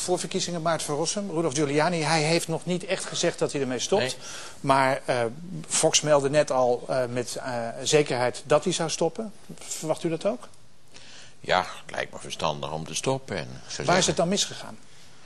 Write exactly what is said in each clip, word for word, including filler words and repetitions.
voorverkiezingen, Maarten van Rossum. Rudolph Giuliani, hij heeft nog niet echt gezegd dat hij ermee stopt. Nee. Maar uh, Fox meldde net al uh, met uh, zekerheid dat hij zou stoppen. Verwacht u dat ook? Ja, het lijkt me verstandig om te stoppen. En Waar zeggen, is het dan misgegaan?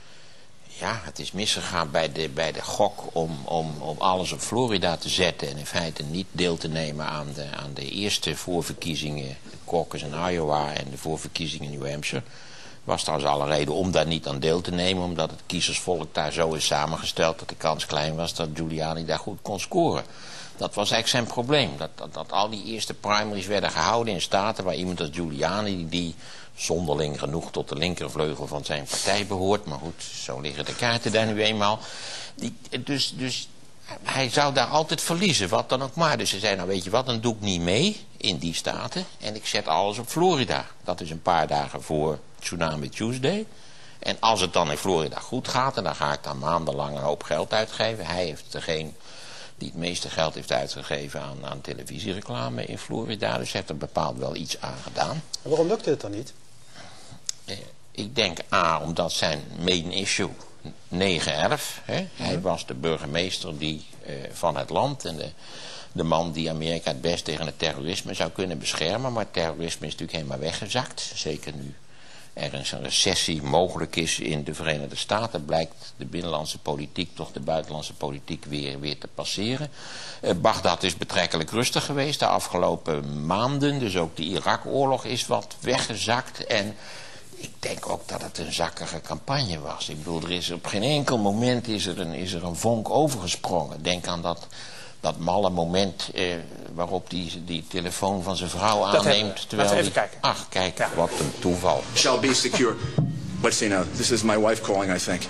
Ja, het is misgegaan bij de, bij de gok om, om, om alles op Florida te zetten. En in feite niet deel te nemen aan de, aan de eerste voorverkiezingen, de caucus in Iowa en de voorverkiezingen in New Hampshire. Was trouwens alle reden om daar niet aan deel te nemen, omdat het kiezersvolk daar zo is samengesteld dat de kans klein was dat Giuliani daar goed kon scoren. Dat was eigenlijk zijn probleem. Dat, dat, dat al die eerste primaries werden gehouden in staten waar iemand als Giuliani, die zonderling genoeg tot de linkervleugel van zijn partij behoort, maar goed, zo liggen de kaarten daar nu eenmaal. Die, dus, dus hij zou daar altijd verliezen, wat dan ook maar. Dus ze zei, nou weet je wat, dan doe ik niet mee in die staten en ik zet alles op Florida. Dat is een paar dagen voor Tsunami Tuesday. En als het dan in Florida goed gaat, en dan ga ik dan maandenlang een hoop geld uitgeven. Hij heeft degene die het meeste geld heeft uitgegeven aan, aan televisiereclame in Florida. Dus heeft er bepaald wel iets aan gedaan. En waarom lukte het dan niet? Eh, ik denk A, omdat zijn main issue negen elf. Hè? Mm-hmm. Hij was de burgemeester die, eh, van het land en de, de man die Amerika het best tegen het terrorisme zou kunnen beschermen. Maar terrorisme is natuurlijk helemaal weggezakt. Zeker nu er eens een recessie mogelijk is in de Verenigde Staten, blijkt de binnenlandse politiek toch de buitenlandse politiek weer, weer te passeren. Uh, Bagdad is betrekkelijk rustig geweest de afgelopen maanden, dus ook de Irak-oorlog is wat weggezakt. En ik denk ook dat het een zakkige campagne was. Ik bedoel, er is op geen enkel moment is er een, is er een vonk overgesprongen. Denk aan dat, dat malle moment eh, waarop die, die telefoon van zijn vrouw dat aanneemt. Laten terwijl we even die, kijken. Ach, kijk, ja. Wat een toeval. Shall be secure. Let's see now. This is my wife calling, I think.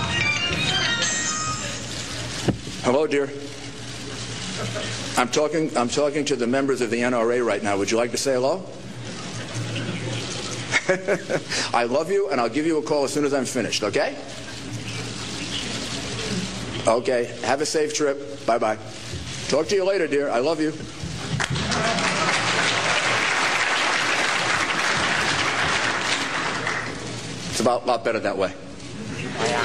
Hello, dear. I'm talking, I'm talking to the members of the N R A right now. Would you like to say hello? I love you, and I'll give you a call as soon as I'm finished, okay? Okay, have a safe trip. Bye-bye. Talk to you later, dear. I love you. It's about a lot better that way. Maar ja,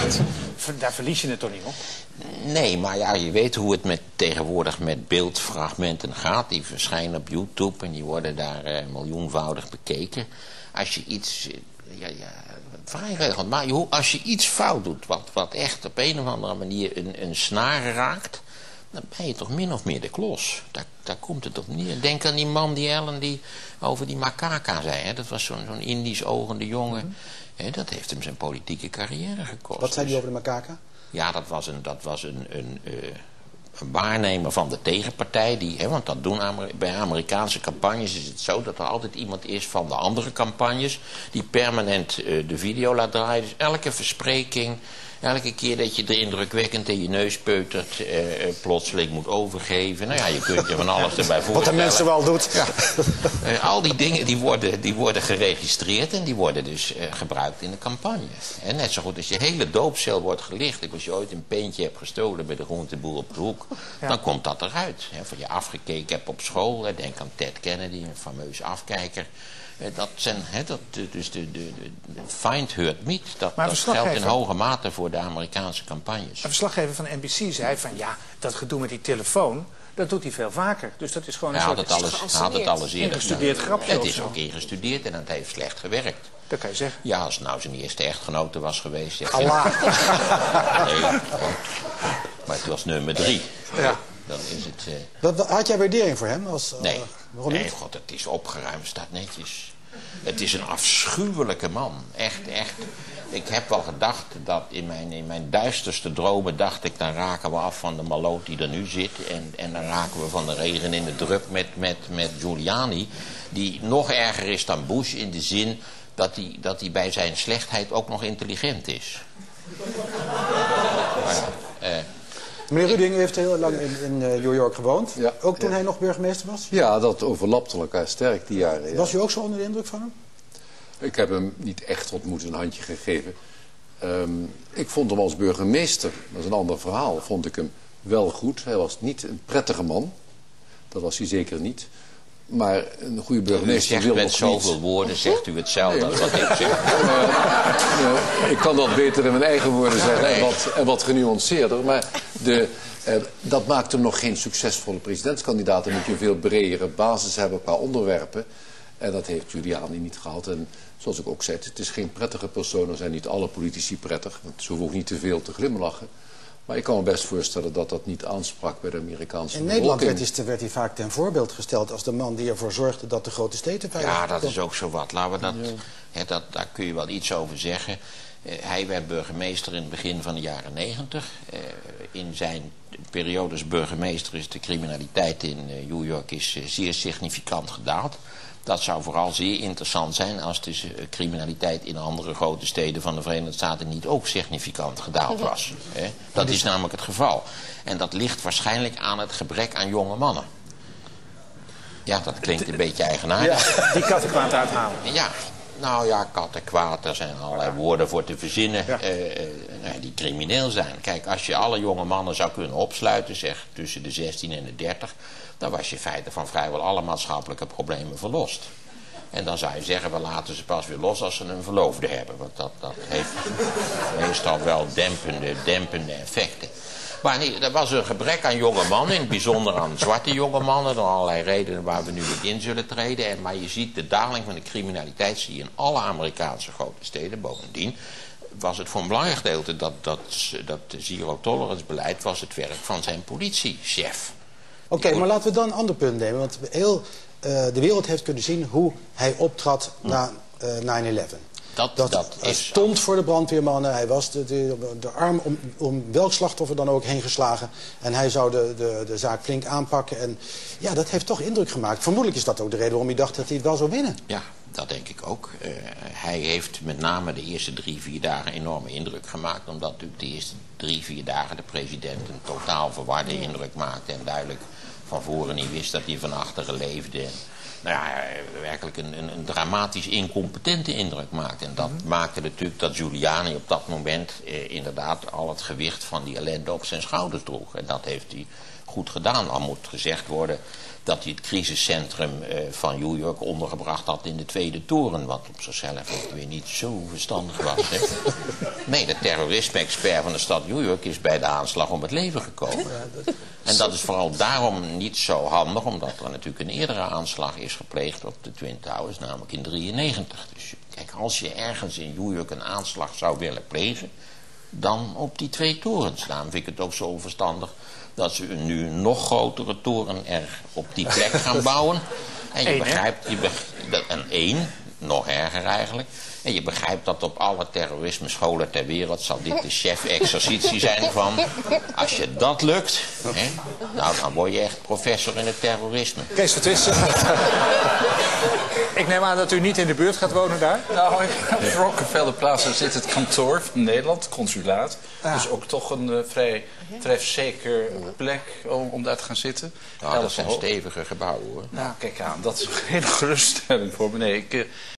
daar verlies je het toch niet op? Nee, maar ja, je weet hoe het met, tegenwoordig met beeldfragmenten gaat. Die verschijnen op YouTube en die worden daar eh, miljoenvoudig bekeken. Als je iets, ja, ja, vrij regelmatig, maar als je iets fout doet, wat, wat echt op een of andere manier een, een snaar raakt, dan ben je toch min of meer de klos. Daar, daar komt het op neer. Denk aan die man, die Ellen, die over die makaka zei. Hè? Dat was zo'n zo'n Indisch ogende jongen. Mm-hmm. Hè, dat heeft hem zijn politieke carrière gekost. Wat zei hij over de makaka? Ja, dat was een, dat was een, een, uh, een waarnemer van de tegenpartij. Die, hè, want dat doen Amer bij Amerikaanse campagnes is het zo dat er altijd iemand is van de andere campagnes die permanent uh, de video laat draaien. Dus elke verspreking, elke keer dat je er indrukwekkend in je neus peutert, uh, uh, plotseling moet overgeven. Nou ja, je kunt je van alles erbij voorstellen. Wat de mensen wel doet. Ja. Uh, al die dingen die worden, die worden geregistreerd en die worden dus uh, gebruikt in de campagne. En net zo goed als je hele doopcel wordt gelicht. Als je ooit een peentje hebt gestolen bij de groenteboer op de hoek, ja, dan komt dat eruit. Hè, of je afgekeken hebt op school, hè, denk aan Ted Kennedy, een fameuze afkijker. Dat zijn, he, dat, dus de, de, de find hurt meet. Dat, dat geldt in hoge mate voor de Amerikaanse campagnes. Een verslaggever van N B C zei van ja, dat gedoe met die telefoon, dat doet hij veel vaker. Dus dat is gewoon een hij soort... Had het alles, had het alles eerder ingestudeerd grapje. Het is ook ingestudeerd en het heeft slecht gewerkt. Dat kan je zeggen. Ja, als het nou zijn eerste echtgenote was geweest. Ja, Allah. Nee, maar het was nummer drie. Ja. Dan is het... Uh... Wat, wat, had jij waardering voor hem? Als, uh, nee, waarom nee niet? god, het is opgeruimd, staat netjes. Het is een afschuwelijke man. Echt, echt. Ik heb wel gedacht dat in mijn, in mijn duisterste dromen dacht ik, dan raken we af van de maloot die er nu zit. En, en dan raken we van de regen in de drup met, met, met Giuliani. Die nog erger is dan Bush in de zin dat hij, dat hij bij zijn slechtheid ook nog intelligent is. Maar ja, uh, Meneer Ruding heeft heel lang in, in uh, New York gewoond. Ja, ook toen ja. hij nog burgemeester was? Ja, dat overlapte elkaar sterk die jaren. Ja. Was u ook zo onder de indruk van hem? Ik heb hem niet echt ontmoet, een handje gegeven. Um, ik vond hem als burgemeester, dat is een ander verhaal, vond ik hem wel goed. Hij was niet een prettige man. Dat was hij zeker niet. Maar een goede U burgemeester zegt wil met nog zoveel niet... woorden, zegt u hetzelfde Nee. als wat ik zeg. Ja, ik kan dat beter in mijn eigen woorden zeggen Nee. en, wat, en wat genuanceerder. Maar de, eh, dat maakt hem nog geen succesvolle presidentskandidaat. Dan moet je een veel bredere basis hebben qua onderwerpen. En dat heeft Giuliani niet gehad. En zoals ik ook zei, het is geen prettige persoon. Er zijn niet alle politici prettig. Want ze hoeven ook niet te veel te glimlachen. Maar ik kan me best voorstellen dat dat niet aansprak bij de Amerikaanse In Nederland werd bevolking. hij, werd hij vaak ten voorbeeld gesteld als de man die ervoor zorgde dat de grote steden veilig Ja, dat kon. is ook zo wat. Laten we dat, hè, dat, daar kun je wel iets over zeggen. Uh, hij werd burgemeester in het begin van de jaren negentig. Uh, in zijn periode als burgemeester is de criminaliteit in uh, New York is, uh, zeer significant gedaald. Dat zou vooral zeer interessant zijn als de uh, criminaliteit in andere grote steden van de Verenigde Staten niet ook significant gedaald was. Hè. Dat is namelijk het geval. En dat ligt waarschijnlijk aan het gebrek aan jonge mannen. Ja, dat klinkt een beetje eigenaardig. Ja, die kattenkwaad uithalen. Ja, nou ja, kattenkwaad, er zijn allerlei woorden voor te verzinnen Ja. eh, eh, nou, die crimineel zijn. Kijk, als je alle jonge mannen zou kunnen opsluiten, zeg tussen de zestien en de dertig... dan was je in feite van vrijwel alle maatschappelijke problemen verlost. En dan zou je zeggen, we laten ze pas weer los als ze een verloofde hebben. Want dat, dat heeft meestal wel dempende, dempende effecten. Maar nee, er was een gebrek aan jonge mannen, in het bijzonder aan zwarte jonge mannen, door allerlei redenen waar we nu niet in zullen treden. En, maar je ziet de daling van de criminaliteit zie je in alle Amerikaanse grote steden. Bovendien was het voor een belangrijk gedeelte dat, dat, dat zero tolerance beleid was het werk van zijn politiechef. Oké, maar laten we dan een ander punt nemen. Want heel, uh, de wereld heeft kunnen zien hoe hij optrad na uh, nine eleven. Dat, Dat, dat hij is stond voor de brandweermannen. Hij was de, de, de arm om, om welk slachtoffer dan ook heen geslagen. En hij zou de, de, de zaak flink aanpakken. En ja, dat heeft toch indruk gemaakt. Vermoedelijk is dat ook de reden waarom hij dacht dat hij het wel zou winnen. Ja, dat denk ik ook. Uh, hij heeft met name de eerste drie, vier dagen enorme indruk gemaakt. Omdat natuurlijk de eerste drie, vier dagen de president een totaal verwarde indruk maakte. En duidelijk van voren niet wist dat hij van achteren leefde. Nou ja, werkelijk een, een, een dramatisch incompetente indruk maakte. En dat mm-hmm. maakte natuurlijk dat Giuliani op dat moment eh, inderdaad al het gewicht van die ellende op zijn schouders droeg. En dat heeft hij goed gedaan. Al moet gezegd worden dat hij het crisiscentrum eh, van New York ondergebracht had in de Tweede Toren. Wat op zichzelf ook weer niet zo verstandig was. Hè? Nee, de terrorisme-expert van de stad New York is bij de aanslag om het leven gekomen. En dat is vooral daarom niet zo handig, omdat er natuurlijk een eerdere aanslag is gepleegd op de Twin Towers, namelijk in drieënnegentig. Dus kijk, als je ergens in New York een aanslag zou willen plegen, dan op die twee torens. Daarom vind ik het ook zo verstandig dat ze nu een nog grotere toren er op die plek gaan bouwen. En je Eén, begrijpt, je beg dat, een één, nog erger eigenlijk. En je begrijpt dat op alle terrorisme-scholen ter wereld zal dit de chef-exercitie zijn van, als je dat lukt, hè, nou dan word je echt professor in het terrorisme. Kees van Twisten. Ik neem aan dat u niet in de buurt gaat wonen daar. Nou, op de Rockefeller Plaza zit het kantoor van Nederland, het consulaat. Ah. Dus ook toch een uh, vrij trefzeker plek om, om daar te gaan zitten. Nou, dat zijn stevige gebouwen hoor. Nou, kijk aan, dat is een hele geruststelling voor me. Nee, ik, uh,